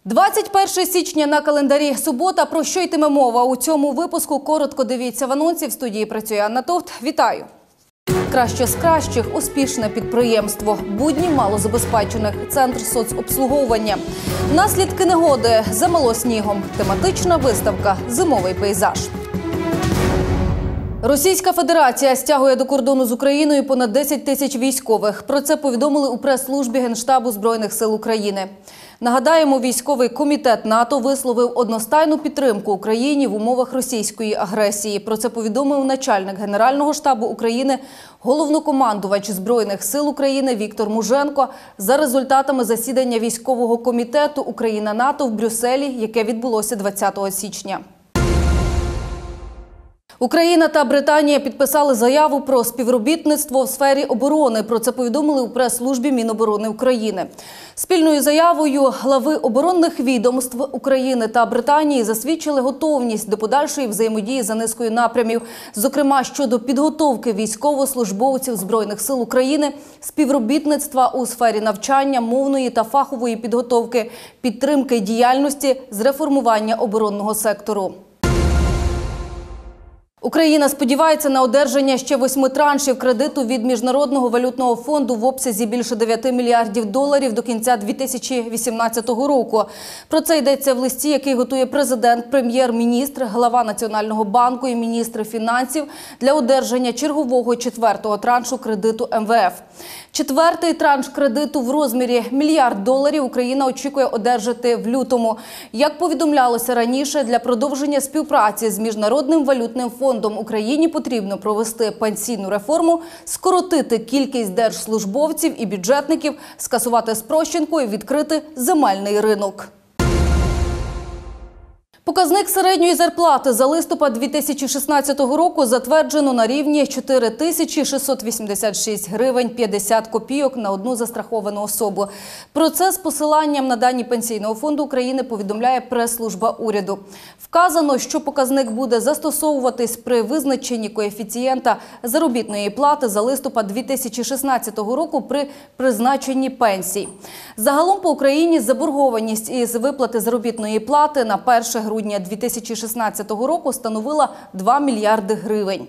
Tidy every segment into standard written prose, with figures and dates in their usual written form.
21 січня на календарі. Субота. Про що йтиме мова? У цьому випуску коротко дивіться в анонсі. В студії працює Анна Товт. Вітаю! Краще з кращих – успішне підприємство. Будні малозабезпечених. Центр соцобслуговування. Наслідки негоди. Замело снігом. Тематична виставка «Зимовий пейзаж». Російська Федерація стягує до кордону з Україною понад 10 тисяч військових. Про це повідомили у прес-службі Генштабу Збройних сил України. Нагадаємо, військовий комітет НАТО висловив одностайну підтримку Україні в умовах російської агресії. Про це повідомив начальник Генерального штабу України, головнокомандувач Збройних сил України Віктор Муженко за результатами засідання військового комітету Україна-НАТО в Брюсселі, яке відбулося 20 січня. Україна та Британія підписали заяву про співробітництво в сфері оборони. Про це повідомили у прес-службі Міноборони України. Спільною заявою глави оборонних відомств України та Британії засвідчили готовність до подальшої взаємодії за низкою напрямів, зокрема щодо підготовки військовослужбовців Збройних сил України, співробітництва у сфері навчання, мовної та фахової підготовки, підтримки діяльності з реформування оборонного сектору. Україна сподівається на одержання ще 8 траншів кредиту від Міжнародного валютного фонду в обсязі більше 9 мільярдів доларів до кінця 2018 року. Про це йдеться в листі, який готує президент, прем'єр-міністр, глава Національного банку і міністр фінансів для одержання чергового 4-го траншу кредиту МВФ. 4-й транш кредиту в розмірі $1 мільярд Україна очікує одержати в лютому. Як повідомлялося раніше, для продовження співпраці з Міжнародним валютним фондом Україні потрібно провести пенсійну реформу, скоротити кількість держслужбовців і бюджетників, скасувати спрощенку і відкрити земельний ринок. Показник середньої зарплати за листопад 2016 року затверджено на рівні 4686 гривень 50 копійок на одну застраховану особу. Про це з посиланням на дані Пенсійного фонду України повідомляє прес-служба уряду. Вказано, що показник буде застосовуватись при визначенні коефіцієнта заробітної плати за листопад 2016 року при призначенні пенсій. Загалом по Україні заборгованість із виплати заробітної плати на 1 грудня 2016 року становила 2 мільярди гривень.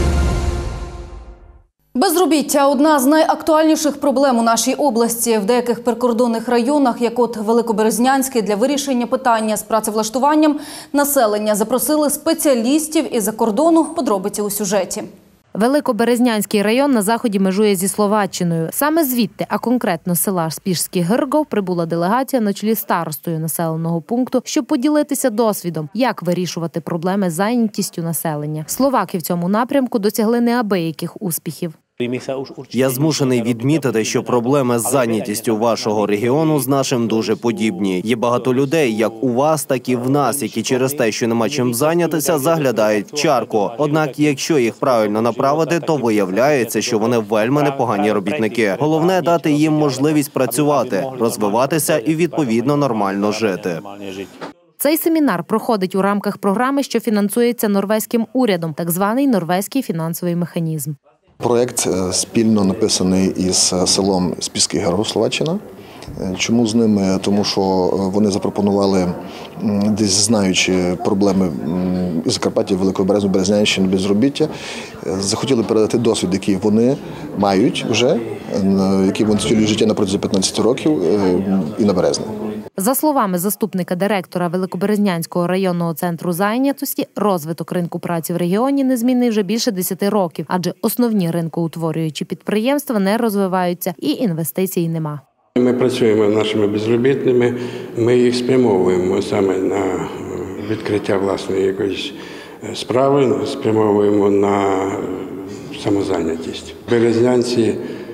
Безробіття – одна з найактуальніших проблем у нашій області. В деяких прикордонних районах, як от Великоберезнянський, для вирішення питання з працевлаштуванням населення запросили спеціалістів із-за кордону. Подробиці у сюжеті. Великоберезнянський район на заході межує зі Словаччиною. Саме звідти, а конкретно з села Спішський Гиргов, прибула делегація на чолі старостою населеного пункту, щоб поділитися досвідом, як вирішувати проблеми з зайнятістю населення. Словаки в цьому напрямку досягли неабияких успіхів. Я змушений відмітити, що проблеми з зайнятістю вашого регіону з нашим дуже подібні. Є багато людей, як у вас, так і в нас, які через те, що нема чим зайнятися, заглядають в чарку. Однак, якщо їх правильно направити, то виявляється, що вони вельми непогані робітники. Головне – дати їм можливість працювати, розвиватися і, відповідно, нормально жити. Цей семінар проходить у рамках програми, що фінансується норвезьким урядом, так званий норвезький фінансовий механізм. Проєкт спільно написаний із селом Спішський Гиргов, Словаччина. Чому з ними? Тому що вони запропонували, десь знаючи проблеми із Закарпаття, Великої Березні, Березнянщини, безробіття, захотіли передати досвід, який вони мають вже, який вони втілюють життя на протязі 15 років і на Березні. За словами заступника директора Великоберезнянського районного центру зайнятості, розвиток ринку праці в регіоні незмінний вже більше 10 років, адже основні ринкоутворюючі підприємства не розвиваються і інвестицій нема. Ми працюємо з нашими безробітними, ми їх спрямовуємо саме на відкриття власної якоїсь справи, спрямовуємо на самозайнятість. Березнянці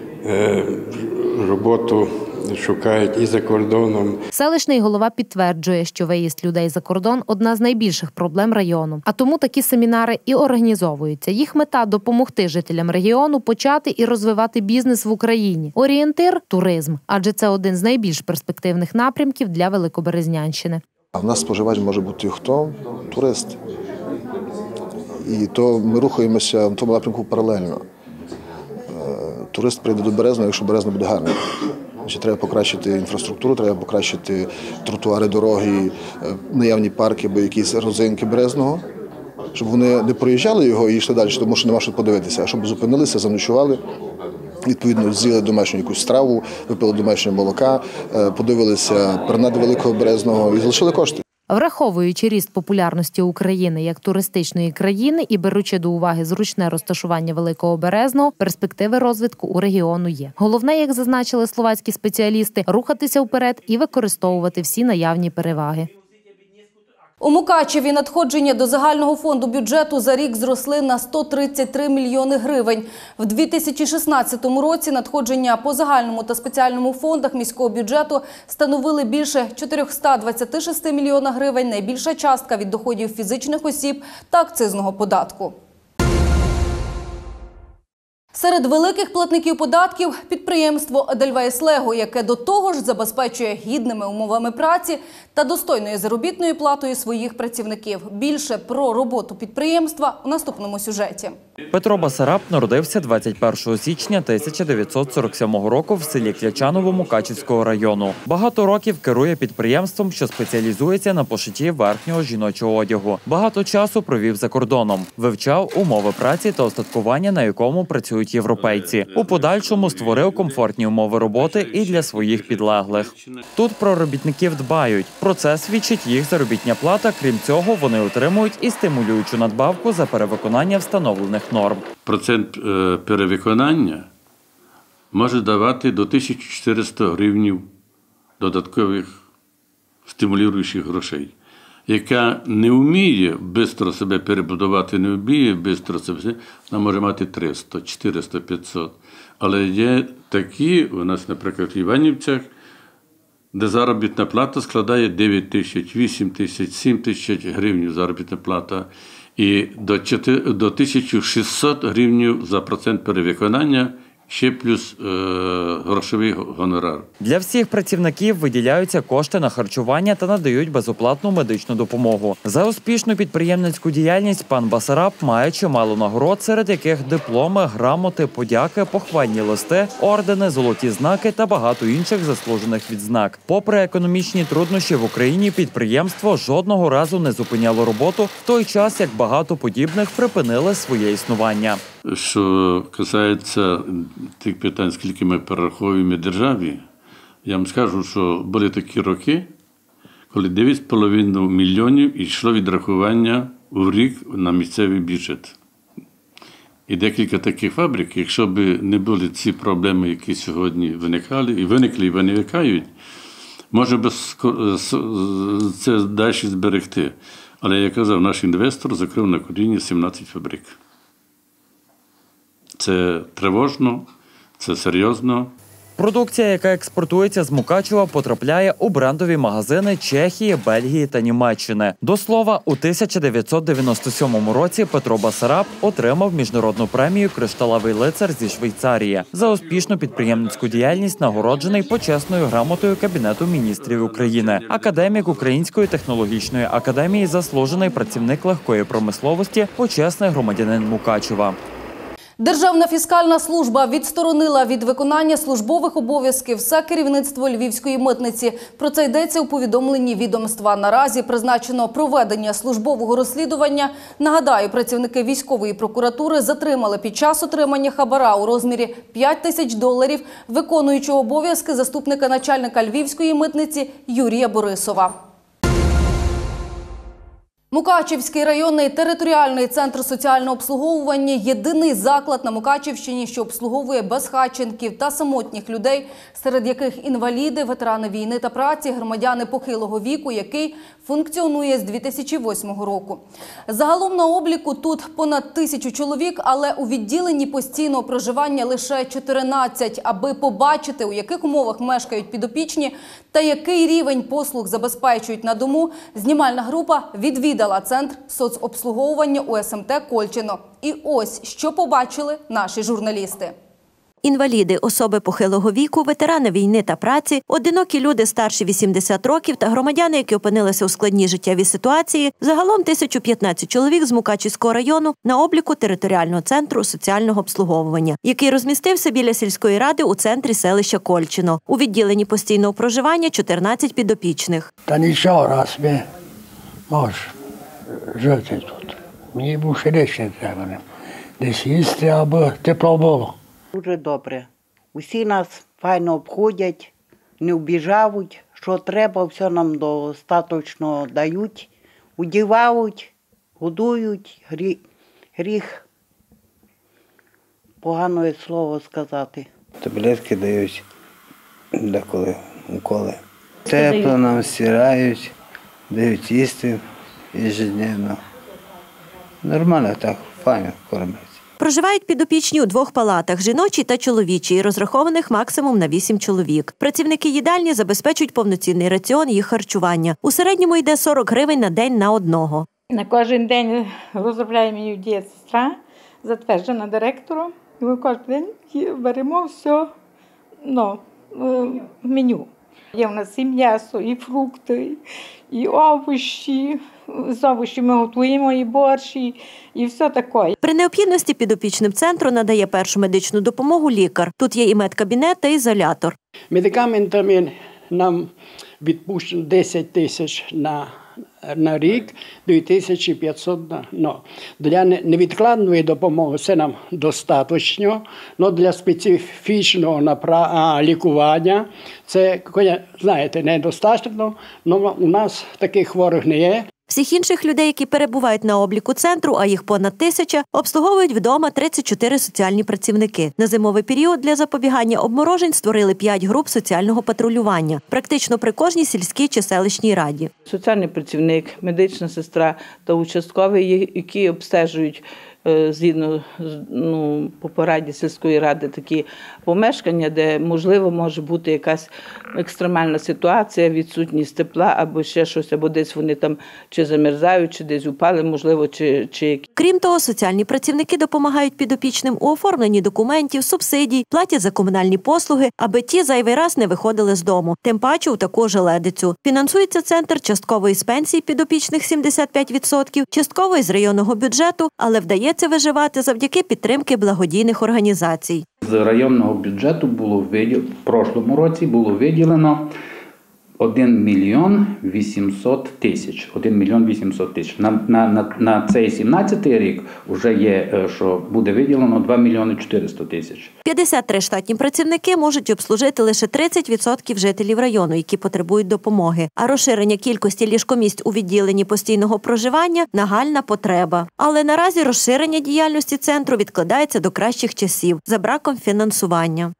роботу шукають і за кордоном. Селищний голова підтверджує, що виїзд людей за кордон – одна з найбільших проблем району. А тому такі семінари і організовуються. Їх мета – допомогти жителям регіону почати і розвивати бізнес в Україні. Орієнтир – туризм, адже це один з найбільш перспективних напрямків для Великоберезнянщини. А в нас споживач може бути хто? Турист. І то ми рухаємося в тому напрямку паралельно. Турист прийде до Березного, якщо Березна буде гарний. Значить, треба покращити інфраструктуру, треба покращити тротуари, дороги, наявні парки або якісь родзинки Березного, щоб вони не проїжджали його і йшли далі, тому що нема що подивитися, а щоб зупинилися, заночували, відповідно, з'їли домашню якусь страву, випили домашнього молока, подивилися променади Великого Березного і залишили кошти. Враховуючи ріст популярності України як туристичної країни і беручи до уваги зручне розташування Великого Березного, перспективи розвитку у регіону є. Головне, як зазначили словацькі спеціалісти, рухатися вперед і використовувати всі наявні переваги. У Мукачеві надходження до загального фонду бюджету за рік зросли на 133 мільйони гривень. В 2016 році надходження по загальному та спеціальному фондах міського бюджету становили більше 426 мільйона гривень, найбільша частка від доходів фізичних осіб та акцизного податку. Серед великих платників податків – підприємство «Едельвейс Лего», яке до того ж забезпечує гідними умовами праці та достойною заробітною платою своїх працівників. Більше про роботу підприємства у наступному сюжеті. Петро Басараб народився 21 січня 1947 року в селі Клячаново Мукачівського району. Багато років керує підприємством, що спеціалізується на пошитті верхнього жіночого одягу. Багато часу провів за кордоном. Вивчав умови праці та остаткування, на якому працюють європейці. У подальшому створив комфортні умови роботи і для своїх підлеглих. Тут про робітників дбають. Про це свідчить їх заробітня плата. Крім цього, вони отримують і стимулюючу надбавку за перевиконання встановлених норм. Процент перевиконання може давати до 1400 гривень додаткових стимулюючих грошей. Яка не вміє швидко себе перебудувати, не вміє швидко себе, вона може мати 300, 400, 500. Але є такі, у нас, наприклад, в Іванівцях, де заробітна плата складає 9 тисяч, 8 тисяч, 7 тисяч гривень заробітна плата. І до 1600 гривень за процент перевиконання, ще плюс грошовий гонорар. Для всіх працівників виділяються кошти на харчування та надають безоплатну медичну допомогу. За успішну підприємницьку діяльність пан Басараб має чимало нагород, серед яких дипломи, грамоти, подяки, похвальні листи, ордени, золоті знаки та багато інших заслужених відзнак. Попри економічні труднощі в Україні, підприємство жодного разу не зупиняло роботу, в той час як багато подібних припинили своє існування. Що касається тих питань, скільки ми перераховуємо державі, я вам скажу, що були такі роки, коли 9,5 мільйонів йшло відрахування у рік на місцевий бюджет. І декілька таких фабрик, якщо б не були ці проблеми, які сьогодні виникали, і виникають, може б це далі зберегти. Але, як казав, наш інвестор закрив на коліні 17 фабрик. Це тривожно, це серйозно. Продукція, яка експортується з Мукачева, потрапляє у брендові магазини Чехії, Бельгії та Німеччини. До слова, у 1997 році Петро Басараб отримав міжнародну премію «Кришталевий лицар» зі Швейцарії. За успішну підприємницьку діяльність нагороджений почесною грамотою Кабінету міністрів України. Академік Української технологічної академії, заслужений працівник легкої промисловості, почесний громадянин Мукачева. Державна фіскальна служба відсторонила від виконання службових обов'язків все керівництво Львівської митниці. Про це йдеться у повідомленні відомства. Наразі призначено проведення службового розслідування. Нагадаю, працівники військової прокуратури затримали під час отримання хабара у розмірі $5000 виконуючого обов'язки заступника начальника Львівської митниці Юрія Борисова. Мукачівський районний територіальний центр соціального обслуговування – єдиний заклад на Мукачівщині, що обслуговує безхатченків та самотніх людей, серед яких інваліди, ветерани війни та праці, громадяни похилого віку, який функціонує з 2008 року. Загалом на обліку тут понад 1000 чоловік, але у відділенні постійного проживання лише 14. Аби побачити, у яких умовах мешкають підопічні та який рівень послуг забезпечують на дому, знімальна група відвідала Центр соцобслуговування УСМТ «Кольчино». І ось, що побачили наші журналісти. Інваліди, особи похилого віку, ветерани війни та праці, одинокі люди старші 80 років та громадяни, які опинилися у складній життєвій ситуації, загалом 1015 чоловік з Мукачівського району на обліку територіального центру соціального обслуговування, який розмістився біля сільської ради у центрі селища Кольчино. У відділенні постійного проживання 14 підопічних. Та нічого, раз ми можемо жити тут. Мені більше речі не треба. Десь їсти, аби тепло було. Дуже добре. Усі нас файно обходять, не обіжають. Що треба, все нам достатньо дають. Одівають, годують, гріх погане слово сказати. Таблетки дають деколи, уколи. Тепло нам стирають, дають їсти ежедневно. Нормально так, файно кормять. Проживають підопічні у 2 палатах – жіночій та чоловічій, розрахованих максимум на 8 чоловік. Працівники їдальні забезпечують повноцінний раціон їх харчування. У середньому йде 40 гривень на день на одного. На кожен день розробляє мені дієтсестра, затверджена директором. І ми кожен день беремо все в меню. Є в нас і м'ясо, і фрукти, і овочі. З овочів ми готуємо і борщ, і все таке. При необхідності підопічним центру надає першу медичну допомогу лікар. Тут є і медкабінет та ізолятор. Медикаментами нам відпущено 10 тисяч на рік, 2500 для невідкладної допомоги це нам достатньо, але для специфічного лікування це, знаєте, недостатньо, але у нас таких хворих не є. Всіх інших людей, які перебувають на обліку центру, а їх понад 1000, обслуговують вдома 34 соціальні працівники. На зимовий період для запобігання обморожень створили 5 груп соціального патрулювання, практично при кожній сільській чи селищній раді. Соціальний працівник, медична сестра та участковий, які обстежують згідно по пораді сільської ради такі помешкання, де, можливо, може бути якась екстремальна ситуація, відсутність тепла або ще щось, або десь вони там чи замерзають, чи десь упали, можливо, чи... Крім того, соціальні працівники допомагають підопічним у оформленні документів, субсидій, платять за комунальні послуги, аби ті зайвий раз не виходили з дому, тим паче у таку желедицю. Фінансується центр частково із пенсій підопічних 75%, частково із районного бюджету, але вдається виживати завдяки підтримки благодійних організацій. З районного бюджету в прошлому році було виділено 1 мільйон 800 тисяч. 1 мільйон 800 тисяч. На цей 17-й рік вже є, що буде виділено 2 мільйони 400 тисяч. 53 штатні працівники можуть обслужити лише 30% жителів району, які потребують допомоги. А розширення кількості ліжкомісць у відділенні постійного проживання – нагальна потреба. Але наразі розширення діяльності центру відкладається до кращих часів за браком фінансування.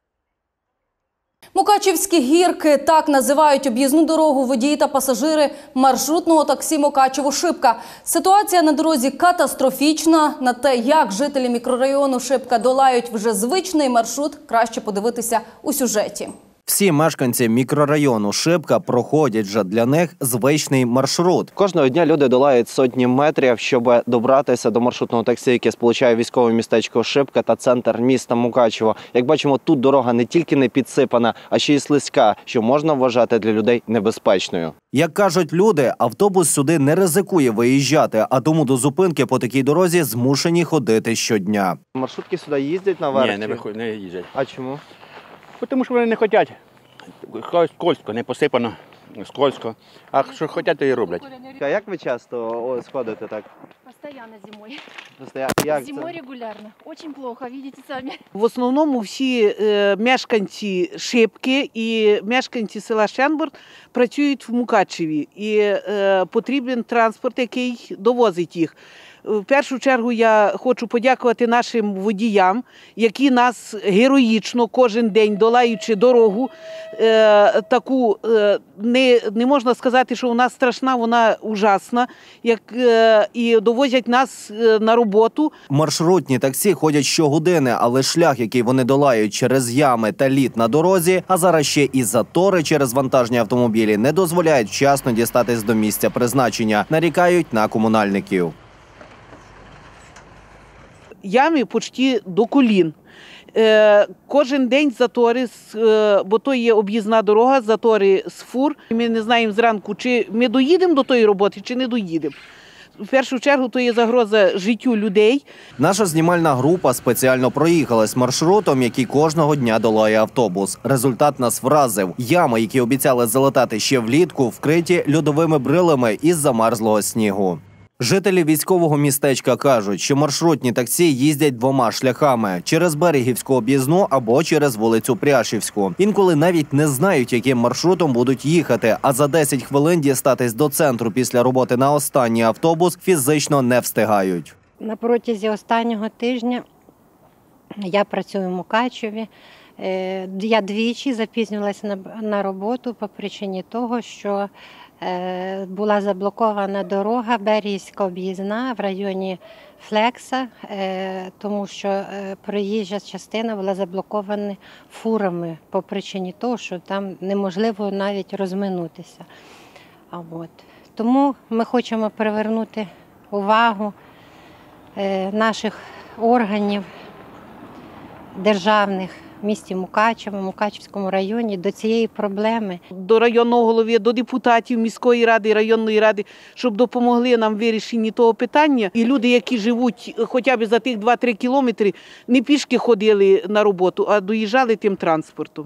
Мукачівські гірки – так називають об'їзну дорогу водії та пасажири маршрутного таксі Мукачево-Шипка. Ситуація на дорозі катастрофічна. На те, як жителі мікрорайону Шипка долають вже звичний маршрут, краще подивитися у сюжеті. Всі мешканці мікрорайону Шипка проходять вже для них звичний маршрут. Кожного дня люди долають сотні метрів, щоб добратися до маршрутного таксі, яке сполучає військове містечко Шипка та центр міста Мукачево. Як бачимо, тут дорога не тільки не підсипана, а ще й слизька, що можна вважати для людей небезпечною. Як кажуть люди, автобус сюди не ризикує виїжджати, а тому до зупинки по такій дорозі змушені ходити щодня. Маршрутки сюди їздять наверх? Ні, не їздять. А чому? Тому що вони не хочуть. Скользко, не посипано, скользко. А що хочуть, то і роблять. А як ви часто сходите так? Постоянно зимой. Як зимой регулярно. Очень плохо, видите сами. В основному всі мешканці Шипки і мешканці села Шенбург працюють в Мукачеві. І потрібен транспорт, який довозить їх. В першу чергу я хочу подякувати нашим водіям, які нас героїчно кожен день, долаючи дорогу, таку, не можна сказати, що вона страшна, вона ужасна, і довозять нас на роботу. Маршрутні таксі ходять щогодини, але шлях, який вони долають через ями та лід на дорозі, а зараз ще і затори через вантажні автомобілі, не дозволяють вчасно дістатись до місця призначення, нарікають на комунальників. Ями почти до колін. Кожен день затори, бо то є об'їзна дорога, затори з фур. Ми не знаємо зранку, чи ми доїдемо до тої роботи, чи не доїдемо. В першу чергу то є загроза життю людей. Наша знімальна група спеціально проїхалась маршрутом, який кожного дня долає автобус. Результат нас вразив. Ями, які обіцяли залатати ще влітку, вкриті льодовими брилами із замерзлого снігу. Жителі військового містечка кажуть, що маршрутні таксі їздять двома шляхами – через Берегівську об'їзну або через вулицю Пряшівську. Інколи навіть не знають, яким маршрутом будуть їхати, а за 10 хвилин дістатись до центру після роботи на останній автобус фізично не встигають. На протязі останнього тижня я працюю в Мукачеві. Я двічі запізнювалася на роботу по причині того, що була заблокована дорога Берегівська об'їзна в районі Флекса, тому що проїжджа частина була заблокована фурами по причині того, що там неможливо навіть розминутися. Тому ми хочемо привернути увагу наших органів державних в місті Мукачево, в Мукачевському районі до цієї проблеми. До районного голови, до депутатів міської ради, районної ради, щоб допомогли нам в вирішенні того питання. І люди, які живуть хоча б за тих 2-3 кілометри, не пішки ходили на роботу, а доїжджали тим транспортом.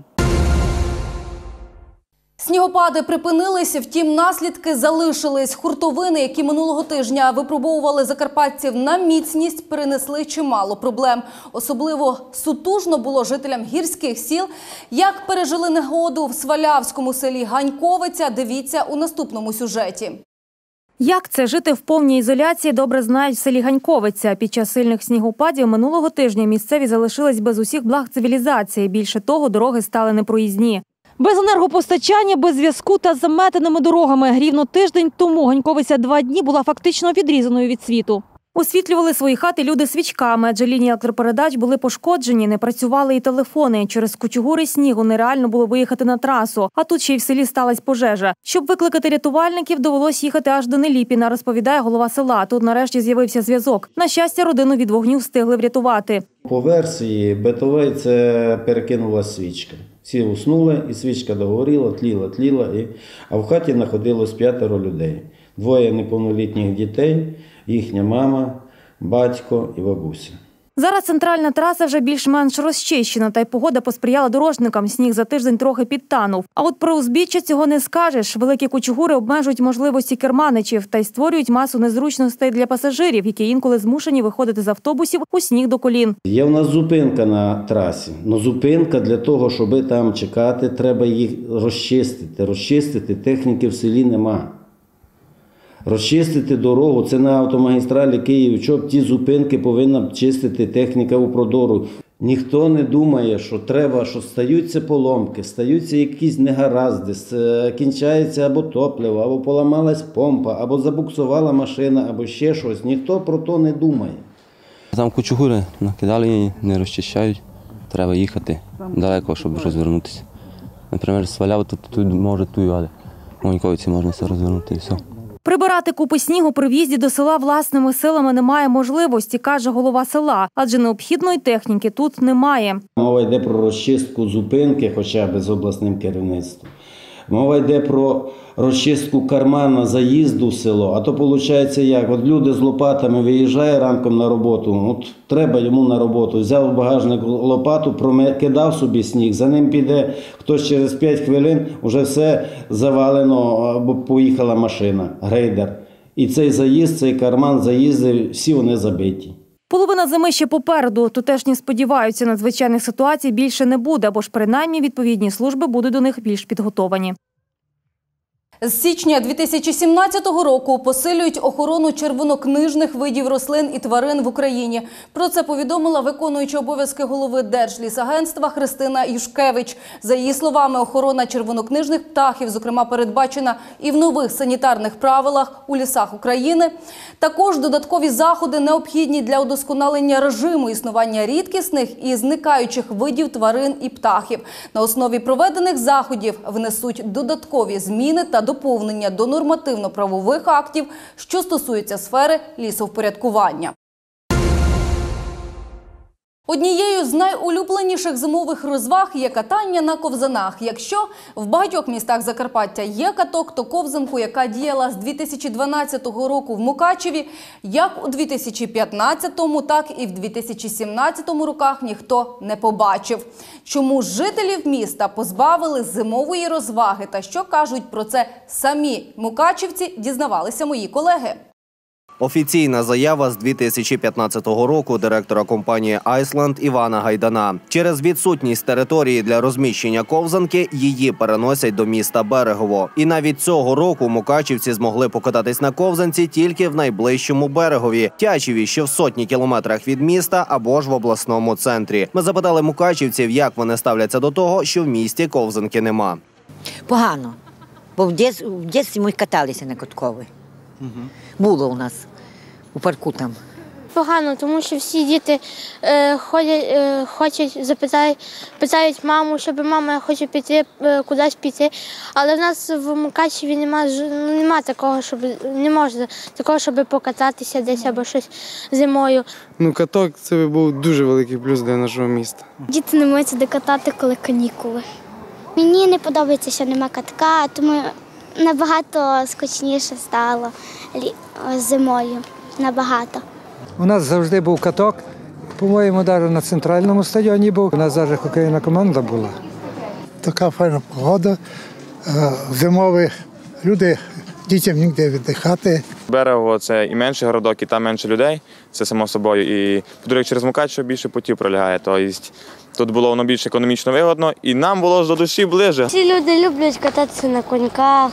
Снігопади припинилися, втім наслідки залишились. Хуртовини, які минулого тижня випробовували закарпатців на міцність, перенесли чимало проблем. Особливо сутужно було жителям гірських сіл. Як пережили негоду в Свалявському селі Ганьковиця, дивіться у наступному сюжеті. Як це жити в повній ізоляції, добре знають в селі Ганьковиця. Під час сильних снігопадів минулого тижня місцеві залишились без усіх благ цивілізації. Більше того, дороги стали непроїзні. Без енергопостачання, без зв'язку та заметеними дорогами. Рівно тиждень тому Ганьковиця 2 дні була фактично відрізаною від світу. Освітлювали свої хати люди свічками, адже лінії електропередач були пошкоджені, не працювали і телефони. Через кучугури снігу нереально було виїхати на трасу. А тут ще й в селі сталася пожежа. Щоб викликати рятувальників, довелось їхати аж до Неліпіна, розповідає голова села. Тут нарешті з'явився зв'язок. На щастя, родину від вогню встигли врятувати. По версії битової це перекинулася свічка. Всі уснули, і свічка догоріла, тліла, а в хаті знаходилось 5 людей. 2 неповнолітніх дітей, їхня мама, батько і бабуся. Зараз центральна траса вже більш-менш розчищена, та й погода посприяла дорожникам. Сніг за тиждень трохи підтанув. А от про узбіччя цього не скажеш. Великі кучугури обмежують можливості керманичів та й створюють масу незручностей для пасажирів, які інколи змушені виходити з автобусів у сніг до колін. Є в нас зупинка на трасі. Но зупинка для того, щоб там чекати, треба їх розчистити. Розчистити техніки в селі нема. Розчистити дорогу, це на автомагістралі Київ-Чоп, ті зупинки повинна чистити техніка у продору. Ніхто не думає, що треба, що стаються поломки, стаються якісь негаразди, кінчається або топливо, або поламалась помпа, або забуксувала машина, або ще щось. Ніхто про то не думає. Там кучугури накидали і не розчищають, треба їхати далеко, щоб розвернутися. Наприклад, Сваляв, тут може тую, але в Ганьковиці можна все розвернути і все. Прибирати купи снігу при в'їзді до села власними силами немає можливості, каже голова села, адже необхідної техніки тут немає. Мова йде про розчистку зупинки, хоча б з обласним керівництвом. Мова йде про розчистку кармана заїзду в село. А то виходить як? От люди з лопатами виїжджають ранком на роботу, от треба йому на роботу. Взяв в багажник лопату, кидав собі сніг, за ним піде хтось через 5 хвилин, вже все завалено, або поїхала машина, грейдер. І цей заїзд, цей карман, заїзди, всі вони забиті. Половина зими ще попереду. Тутешні сподіваються, надзвичайних ситуацій більше не буде, або ж принаймні відповідні служби будуть до них більш підготовані. З січня 2017 року посилюють охорону червонокнижних видів рослин і тварин в Україні. Про це повідомила виконуюча обов'язки голови Держлісагентства Христина Юшкевич. За її словами, охорона червонокнижних птахів, зокрема, передбачена і в нових санітарних правилах у лісах України. Також додаткові заходи необхідні для удосконалення режиму існування рідкісних і зникаючих видів тварин і птахів. На основі проведених заходів внесуть додаткові зміни та доповнення до нормативно-правових актів, що стосуються сфери лісовпорядкування. Однією з найулюбленіших зимових розваг є катання на ковзанах. Якщо в багатьох містах Закарпаття є каток, то ковзанку, яка діяла з 2012 року в Мукачеві, як у 2015-му, так і в 2017 роках ніхто не побачив. Чому жителів міста позбавили зимової розваги та що кажуть про це самі мукачівці, дізнавалися мої колеги. Офіційна заява з 2015 року директора компанії «Айсланд» Івана Гайдана. Через відсутність території для розміщення ковзанки її переносять до міста Берегово. І навіть цього року мукачівці змогли покататись на ковзанці тільки в найближчому Берегові – Тячеві, що в сотні кілометрах від міста або ж в обласному центрі. Ми запитали мукачівців, як вони ставляться до того, що в місті ковзанки нема. Погано, бо в дитинстві ми каталися на каткові. Було у нас у парку там. Погано, тому що всі діти питають маму, щоб мама, я хочу піти, кудись піти. Але в нас в Мукачеві нема такого, не можна такого, щоб покататися десь або щось зимою. Каток – це був дуже великий плюс для нашого міста. Діти не можуть сюди катати, коли канікули. Мені не подобається, що нема катка, тому набагато скучніше стало зимою. Набагато. У нас завжди був каток. По-моєму, навіть на центральному стадіоні був. У нас навіть хокейна команда була. Така файна погода. Зимові люди, дітям ніде віддихати. Берегово – це і менший городок, і там менше людей. Це само собою. І, по-друге, через Мукачево більше путів пролягає. Тобто тут було воно більш економічно вигодно, і нам було до душі ближе. Всі люди люблять кататися на коньках.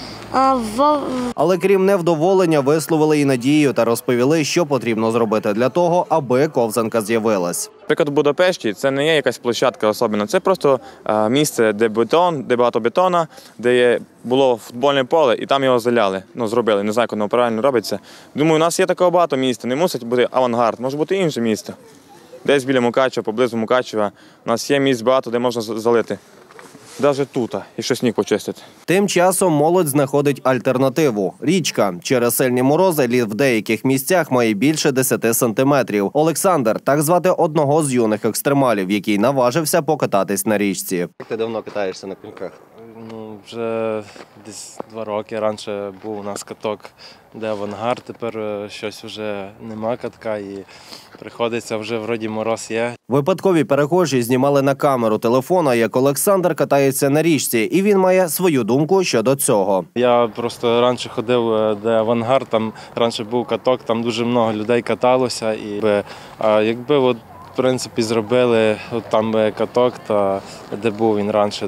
Але крім невдоволення, висловили і надію та розповіли, що потрібно зробити для того, аби ковзанка з'явилась. Наприклад, в Будапешті це не є якась площадка особливо, це просто місце, де багато бетона, де було футбольне поле, і там його заляли, зробили. Не знаю, як воно правильно робиться. Думаю, у нас є такого багато місць, не мусить бути авангард, може бути інше місто. Десь біля Мукачева, поблизу Мукачева, у нас є місць багато, де можна залити. Навіть тут, якщо сніг почистити. Тим часом молодь знаходить альтернативу – річка. Через сильні морози лід в деяких місцях має більше 10 сантиметрів. Олександр – так звати одного з юних екстремалів, який наважився покататись на річці. Як ти давно катаєшся на коньках? Вже десь 2 роки. Раніше був у нас каток, де авангард, тепер щось вже нема катка і приходиться вже вроді мороз є. Випадкові перехожі знімали на камеру телефона, як Олександр катається на річці, і він має свою думку щодо цього. Я просто раніше ходив, де авангард, там раніше був каток, там дуже багато людей каталося. І якби в принципі зробили там би каток, де був він раніше,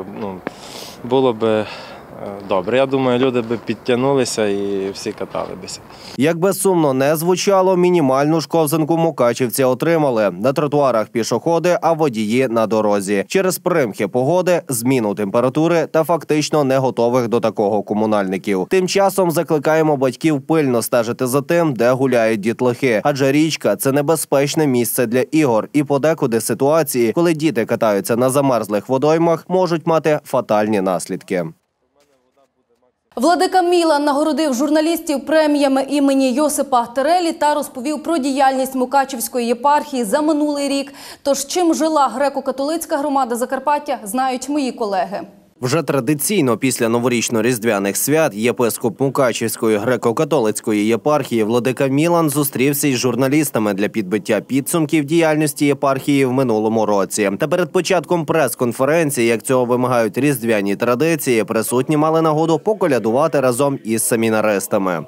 було б добре. Я думаю, люди б підтягнулися і всі каталися. Як би сумно не звучало, мінімальну ж ковзанку мукачівці отримали. На тротуарах пішоходи, а водії на дорозі. Через примхи погоди, зміну температури та фактично не готових до такого комунальників. Тим часом закликаємо батьків пильно стежити за тим, де гуляють дітлахи. Адже річка – це небезпечне місце для ігор. І подекуди ситуації, коли діти катаються на замерзлих водоймах, можуть мати фатальні наслідки. Владика Мілан нагородив журналістів преміями імені Йосипа Терелі та розповів про діяльність Мукачівської єпархії за минулий рік. Тож чим жила греко-католицька громада Закарпаття, знають мої колеги. Вже традиційно після новорічно-різдвяних свят єпископ Мукачівської греко-католицької єпархії владика Мілан зустрівся із журналістами для підбиття підсумків діяльності єпархії в минулому році. Та перед початком прес-конференції, як цього вимагають різдвяні традиції, присутні мали нагоду поколядувати разом із семінаристами.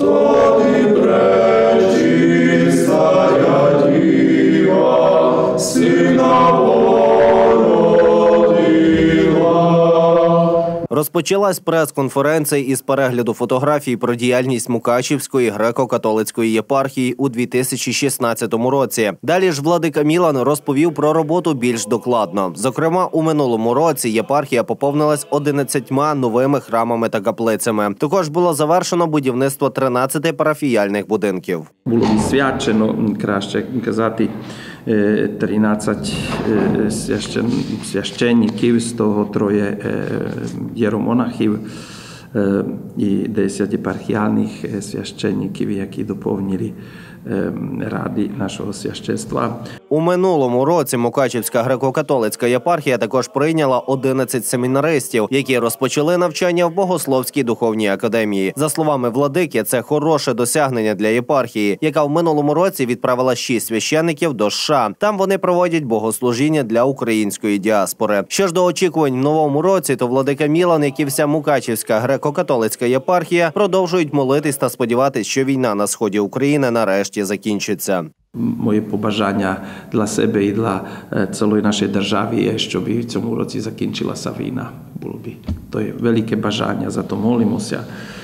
Розпочалась прес-конференція із перегляду фотографій про діяльність Мукачівської греко-католицької єпархії у 2016 році. Далі ж владика Мілан розповів про роботу більш докладно. Зокрема, у минулому році єпархія поповнилась 11 новими храмами та каплицями. Також було завершено будівництво 13 парафіяльних будинків. Було відсвячено, краще казати, 13 священників, з того 3 єромонахів і 10 єпархіальних священників, які доповнили radi našeho svjašćenstva. У минулому році Мукачівська греко-католицька єпархія також прийняла 11 семінаристів, які розпочали навчання в Богословській духовній академії. За словами владики, це хороше досягнення для єпархії, яка в минулому році відправила 6 священників до США. Там вони проводять богослужіння для української діаспори. Що ж до очікувань в новому році, то владика Мілан, як і вся Мукачівська греко-католицька єпархія, продовжують молитись та сподіватись, що війна на сході України нарешті закінчиться. Moje pobažanja dla sebe i dla celoj našej državi je що би в цьому році закінчилася війна. To je велике бажання, зато молимося,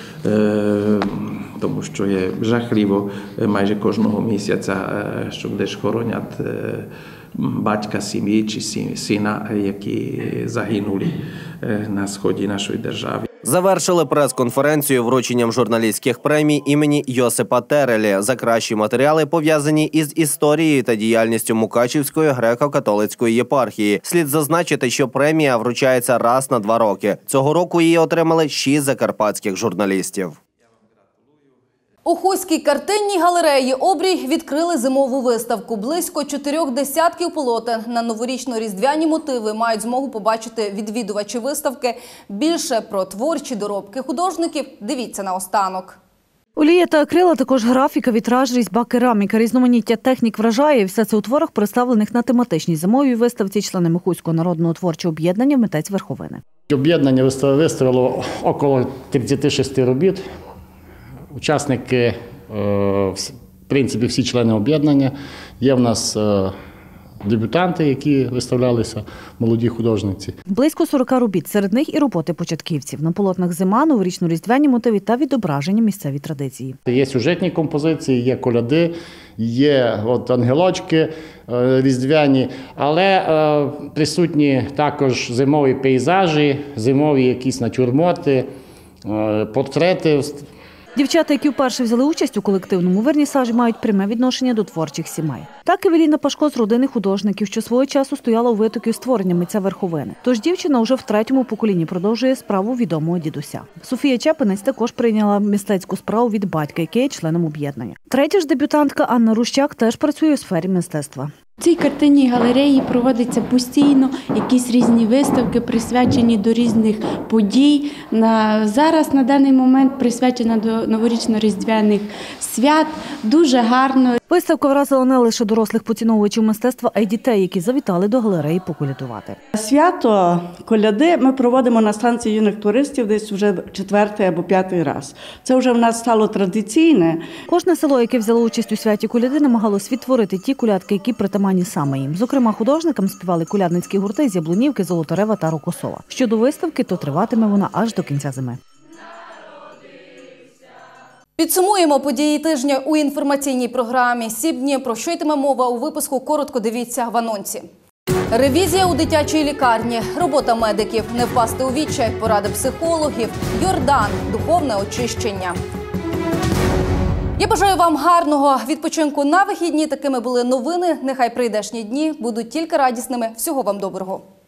тому що є жахливо майже кожного місяця, що десь хоронять батька сім'ї чи сина, які загинули на сході нашої держави. Завершили прес-конференцію врученням журналістських премій імені Йосипа Терелі за кращі матеріали, пов'язані із історією та діяльністю Мукачівської греко-католицької єпархії. Слід зазначити, що премія вручається раз на 2 роки. Цього року її отримали 6 закарпатських журналістів. У Хуській картинній галереї «Обрій» відкрили зимову виставку. Близько 4 десятків полотен на новорічно-різдвяні мотиви мають змогу побачити відвідувачі виставки. Більше про творчі доробки художників дивіться наостанок. Олія та акрил, також графіка, вітраж, різьба, кераміка. Різноманіття технік вражає. Все це у творах, представлених на тематичній зимовій виставці членами Хуського народного творчого об'єднання «Митець Верховини». Об'єднання виставило около 36 робіт. Учасники, в принципі, всі члени об'єднання. Є в нас дебютанти, які виставлялися, молоді художниці. Близько 40 робіт. Серед них і роботи початківців. На полотнах зима, новорічно-різдвяні мотиви та відображення місцеві традиції. Є сюжетні композиції, є коляди, є ангелочки різдвяні, але присутні також зимові пейзажі, зимові якісь натюрморти, портрети. Дівчата, які вперше взяли участь у колективному вернісажі, мають пряме відношення до творчих сімей. Так Евеліна Пашко з родини художників, що свого часу стояла у витокі створення «Митця Верховини». Тож дівчина уже в 3-му поколінні продовжує справу відомого дідуся. Софія Чепинець також прийняла мистецьку справу від батька, який є членом об'єднання. Третя ж дебютантка Анна Рущак теж працює у сфері мистецтва. В цій картинній галереї проводяться постійно якісь різні виставки, присвячені до різних подій. Зараз, на даний момент, присвячена до новорічно-різдвяних свят. Дуже гарно. Виставка вразила не лише дорослих поціновувачів мистецтва, а й дітей, які завітали до галереї поколядувати. Свято коляди ми проводимо на станції юних туристів десь вже 4-й або 5-й раз. Це вже в нас стало традиційне. Кожне село, яке взяло участь у святі коляди, намагалось відтворити ті колядки, які притаманні саме їм. Зокрема, художникам співали колядницькі гурти з Яблунівки, Золотарева та Рокосова. Щодо виставки, то триватиме вона аж до кінця зими. Підсумуємо події тижня у інформаційній програмі «Сібдні». Про що йтиме мова у випуску, коротко дивіться в анонсі. Ревізія у дитячій лікарні, робота медиків, не впасти у відчай, поради психологів, Йордан, духовне очищення. Я бажаю вам гарного відпочинку на вихідні. Такими були новини. Нехай прийдешні дні будуть тільки радісними. Всього вам доброго.